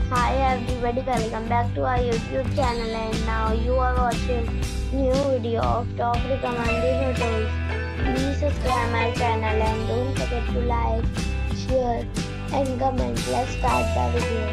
Hi everybody, welcome back to our YouTube channel, and now you are watching new video of top recommended hotels. Please subscribe my channel and don't forget to like, share and comment. Let's start the video.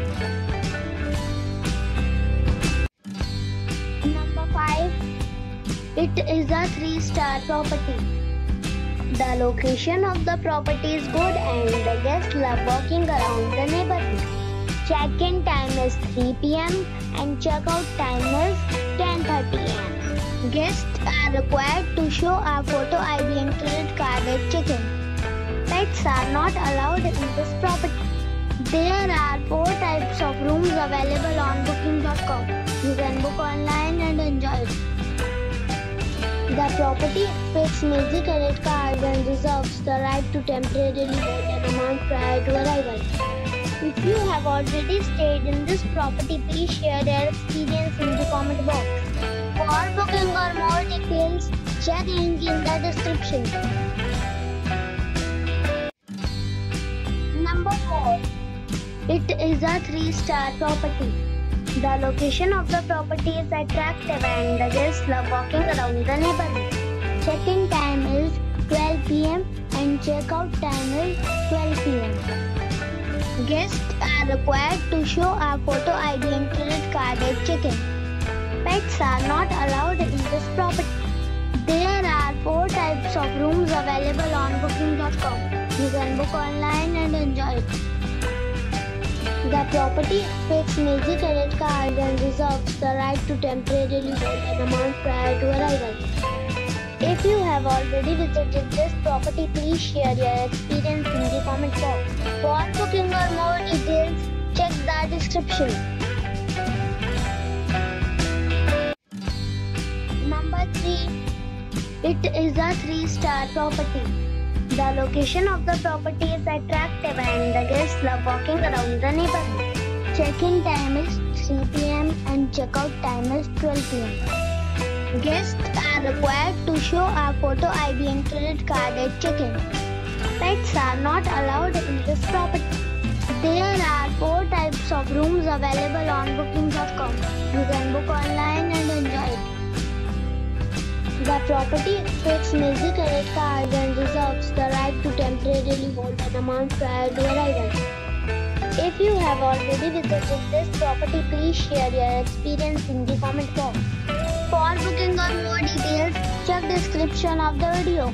Number 5. It is a 3-star property. The location of the property is good and the guests love walking around the neighborhood. Check-in time is 3 p.m. and check-out time is 10:30 a.m. Guests are required to show a photo ID and credit card at check-in. Pets are not allowed in this property. There are 4 types of rooms available on booking.com. You can book online and enjoy it. The property expects major credit cards and reserves the right to temporarily hold an amount prior to arrival. If you have already stayed in this property, please share your experience in the comment box. For booking or more details, check link in the description. Number 4. It is a 3-star property. The location of the property is attractive and the guests love walking around the neighborhood. Check-in time is 12 p.m. and check-out time is 12 p.m. Guests are required to show a photo ID and credit card at check-in. Pets are not allowed in this property. There are 4 types of rooms available on booking.com. You can book online and enjoy it. The property expects major credit cards and reserves the right to temporarily hold an amount prior to arrival. If you have already visited this property, please share your experience in the comment box. For booking or more details, check the description. Number 3. It is a 3-star property. The location of the property is attractive and the guests love walking around the neighborhood. Check-in time is 3 p.m. and check-out time is 12 p.m. Guests are required to show a photo ID and credit card at check-in. Pets are not allowed in this property. There are 4 types of rooms available on booking.com. You can book online and enjoy it. The property expects major credit cards and reserves the right to temporarily hold an amount prior to arrival. If you have already visited this property, please share your experience in the comment box. For booking or more details, check description of the video.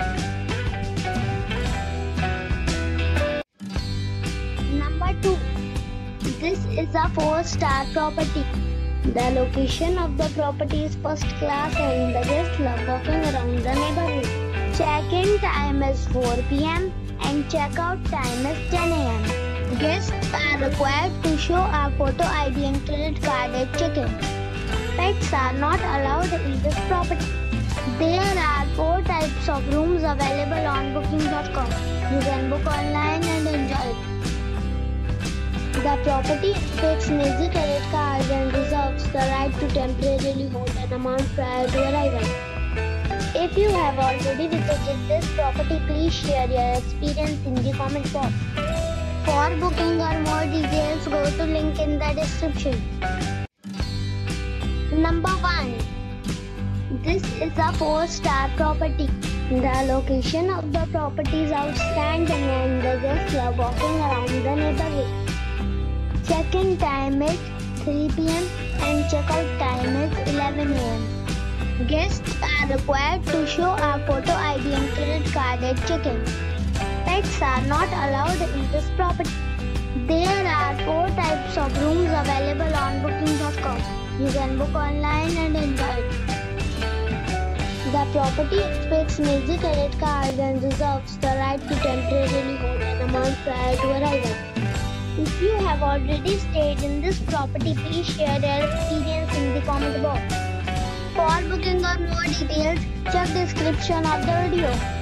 Number 2. This is a 4-star property. The location of the property is first class and the guests love walking around the neighborhood. Check-in time is 4 p.m. and check-out time is 10 a.m. Guests are required to show a photo ID and credit card at check-in. Pets are not allowed in this property. There are 4 types of rooms available on booking.com. You can book online and enjoy it. The property expects major credit cards and reserves the right to temporarily hold an amount prior to arrival. If you have already visited this property, please share your experience in the comment box. For booking or more details, go to link in the description. Number 1. This is a 4-star property. The location of the property is outstanding and the guests love walking around the neighborhood. Check-in time is 3 p.m. and check-out time is 11 a.m. Guests are required to show a photo ID and credit card at check-in. Pets are not allowed in this property. There are 4 types of rooms available on booking.com. You can book online and enjoy it. The property expects major credit cards and reserves the right to temporarily hold an amount prior to arrival. If you have already stayed in this property, please share your experience in the comment box. For booking or more details, check description of the video.